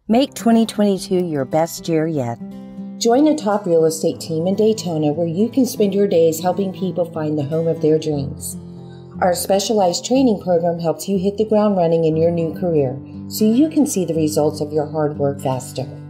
Make 2022 your best year yet. Join a top real estate team in Daytona where you can spend your days helping people find the home of their dreams. Our specialized training program helps you hit the ground running in your new career so you can see the results of your hard work faster.